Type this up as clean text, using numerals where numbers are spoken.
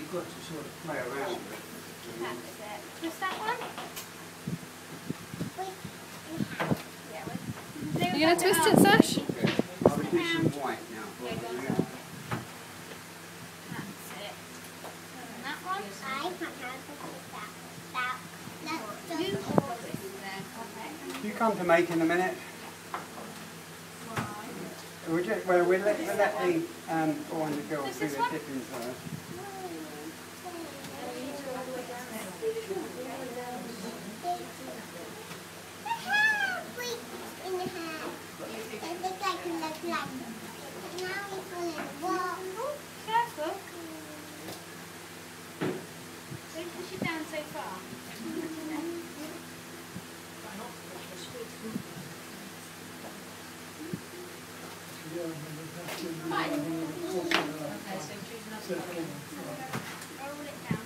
you've got to sort of play around with it. That's it. Twist that one. You going to twist it, Sash? Okay. I'll do some white now. Yeah, go on. That's it. And that one. You come to make in a minute. We'll let the boy and the girl do the dipping first. Careful. Don't push it down so far. Right. Okay, so choose another one. Roll it down.